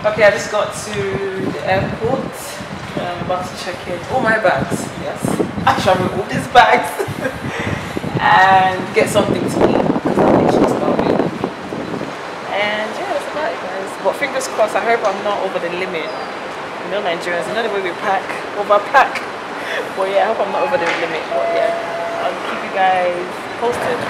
Okay, I just got to the airport. I'm about to check in all my bags. Yes, I travel with all these bags and get something to eat because I'm actually starving. And yeah, that's about it, guys. But fingers crossed. I hope I'm not over the limit. You know, Nigerians, you know the way we pack, overpack. But yeah, I hope I'm not over the limit. But yeah, I'll keep you guys posted.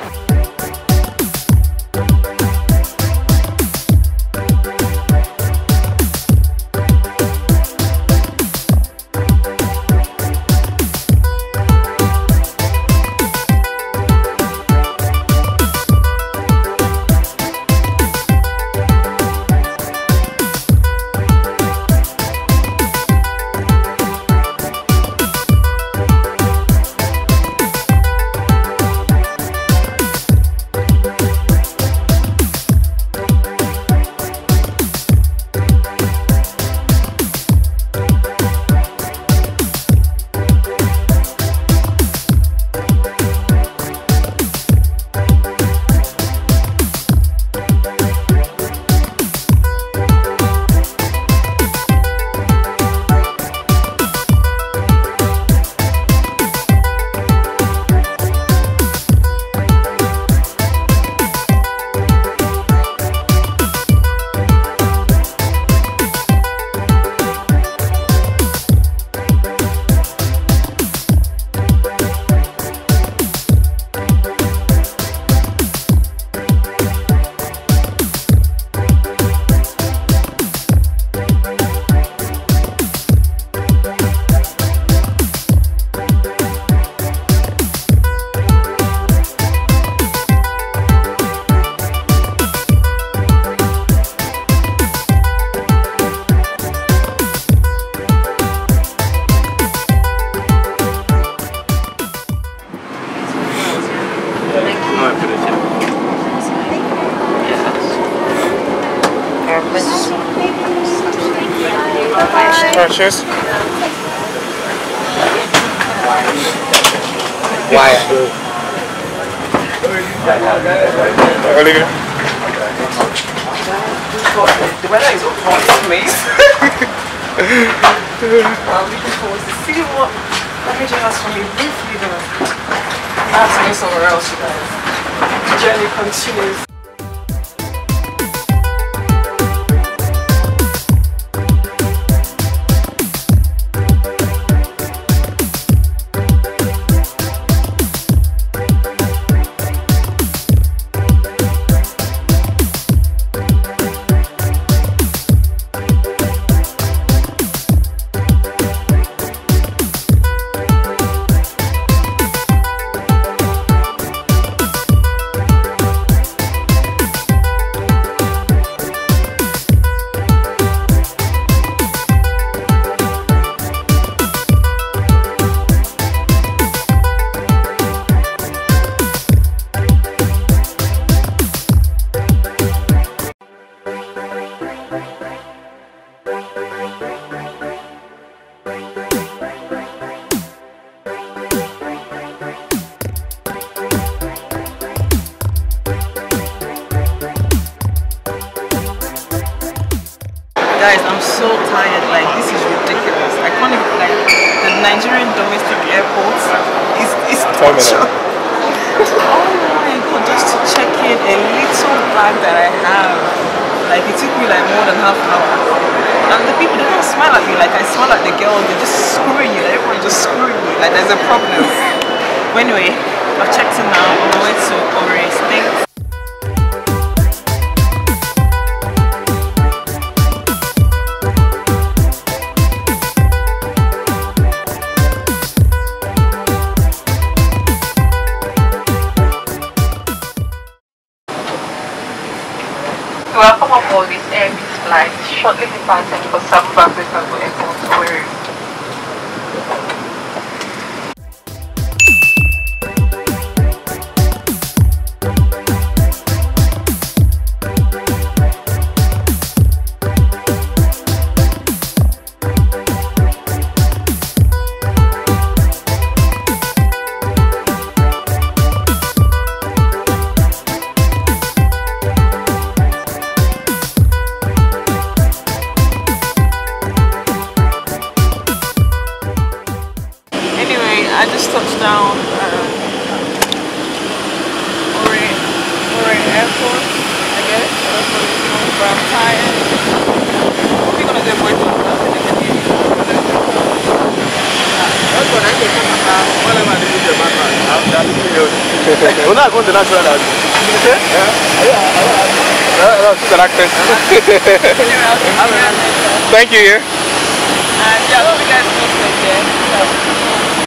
Cheers. Why? Olivia. The weather is hot, please. I'm looking forward to see what packaging has for me briefly though. I have to go somewhere else, you guys. The journey continues. Guys, I'm so tired, like this is ridiculous. I can't even, like, the Nigerian domestic airports is torture. Oh my god, just to check in a little bag that I have. Like it took me like more than half an hour. And the people, they don't smile at me like I smile at the girls, they're just screwing you, like, everyone just screwing me, like there's a problem. But anyway, I've checked in now on my way to Owerri State. Welcome aboard this Airpeace flight, shortly departing for South Africa to Airport Owerri. We're not going to natural dance. She's an actress. Thank you, yeah. And yeah, hope you guys posted, yeah.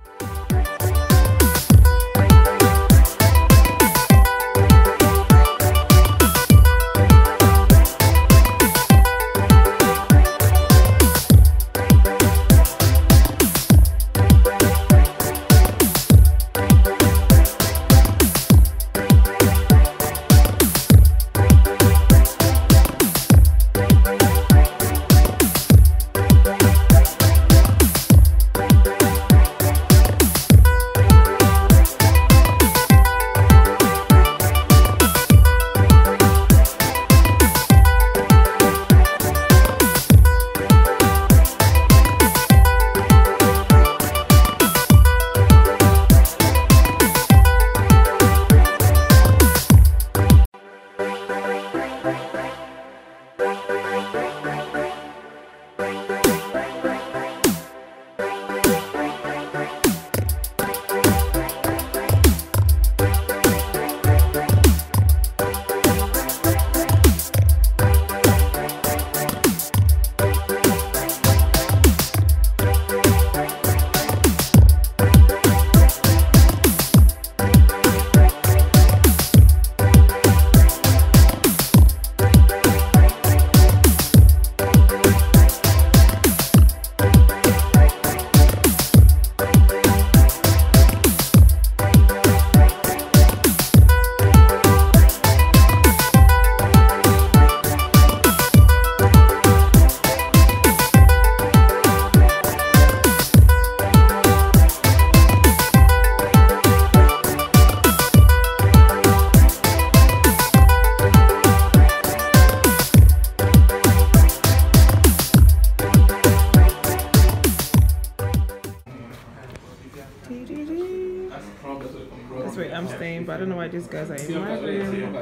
That's where I'm staying, but I don't know why these guys are in my room.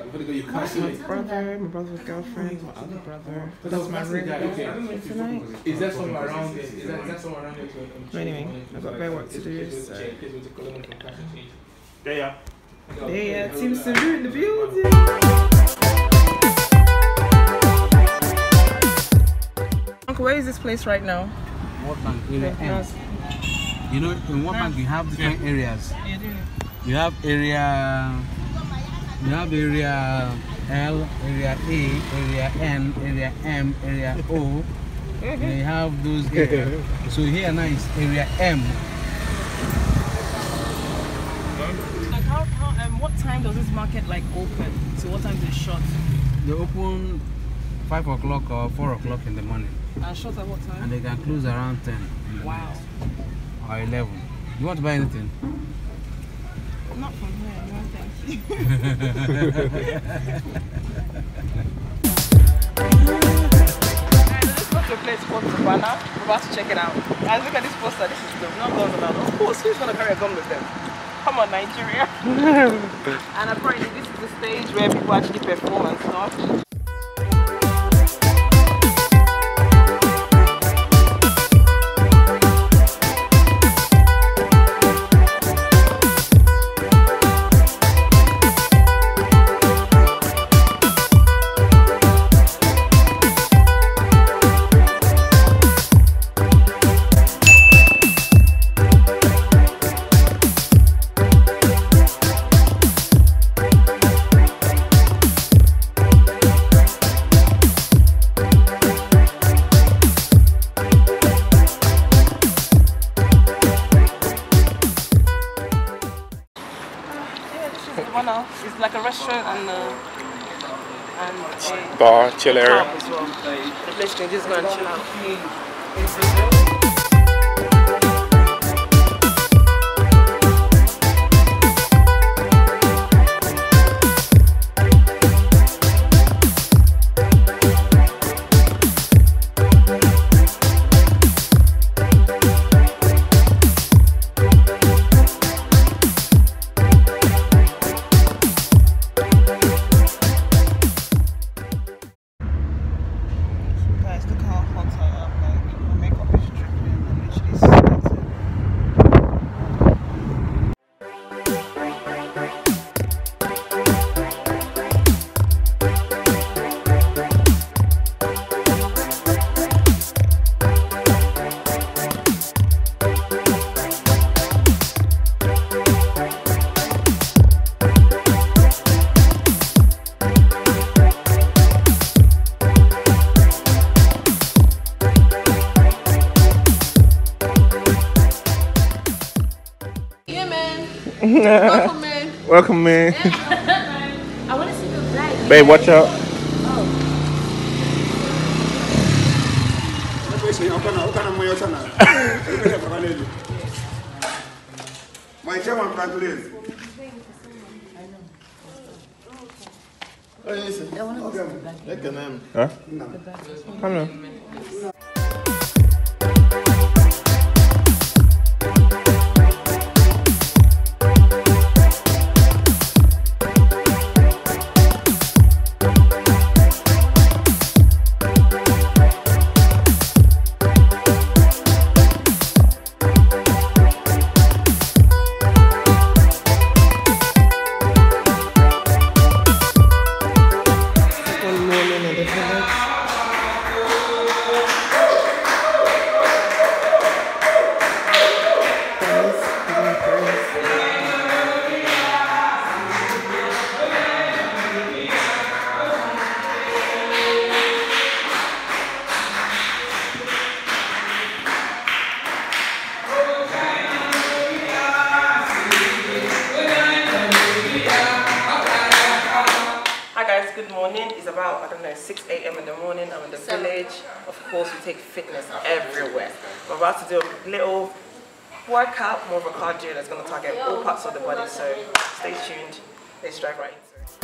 My brother's girlfriend, my other brother. But that's my room tonight. Is that somewhere around there? Is that somewhere around there? But anyway, I've got better work to do. So. Yeah. Yeah, Team Sulu in the building. Uncle, where is this place right now? What bank? You know, in what bank you have different areas. You have area L, area A, area N, area M, area O. And you have those areas. So here now is area M. Like what time does this market like open? So what time is it shut? They open 5 o'clock or 4 o'clock in the morning. And shut at what time? And they can close around 10. Wow. Or 11. You want to buy anything? Not from here, no thank you. This is a place called Savannah. We're about to check it out. Guys, look at this poster. This is dope. Not guns allowed. Of course, who's going to carry a gun with them? Come on, Nigeria. And apparently this is the stage where people actually perform and stuff. It's like a restaurant and a bar, chill area. Pub as well. The place you can just go and chill out. Welcome, man. Welcome, man. I want to see the black. Babe, watch out. My chairman, please. Huh? Come on. Good morning. It's about, I don't know, 6 a.m. in the morning. I'm in the village. Of course, we take fitness everywhere. We're about to do a little workout, more of a cardio that's going to target all parts of the body. So stay tuned. Let's drive right into it.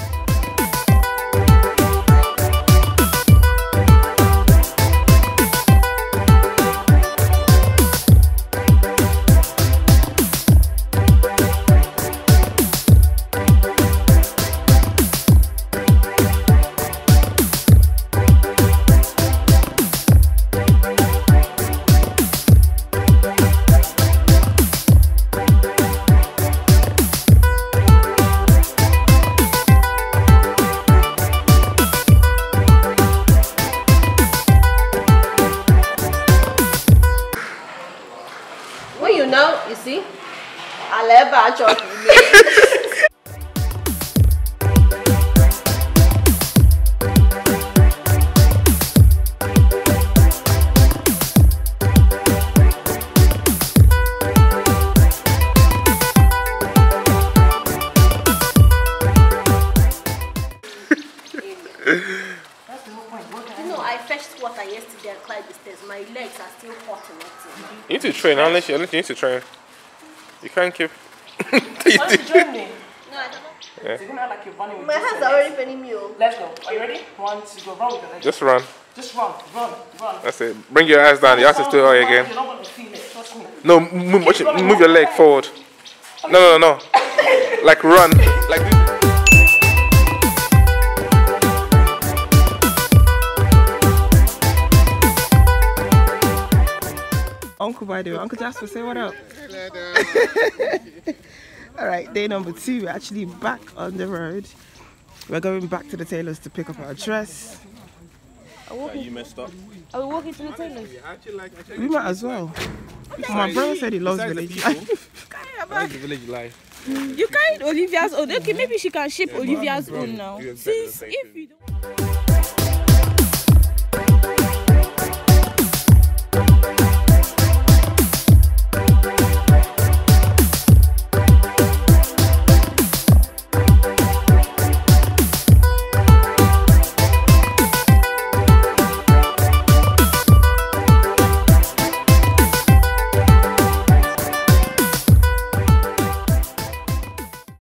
You see? I'll ever talk to me. I fetched water yesterday and climbed the stairs. My legs are still hot and nothing. You need to train, unless you need to train. You can't keep. Want to join me? No, I don't know. Yeah. So you're gonna like you're running with my hands are already paining me. Let's go. Are you ready? 1, 2, go. Run with the legs. Just run. Just run. That's it. Bring your ass down. You have to still high again. You're not going to feel it. Trust me. No, move your leg forward. No. Like run. Like this. Uncle, by the way, Uncle Jasper, say what up. Alright, day number 2, we're actually back on the road. We're going back to the tailors to pick up our dress. You messed up. Are we walking to the tailors? We might as well. My brother said he loves village life. That's the village life. You carried Olivia's own. Okay, maybe she can ship Olivia's own now. Since if you don't...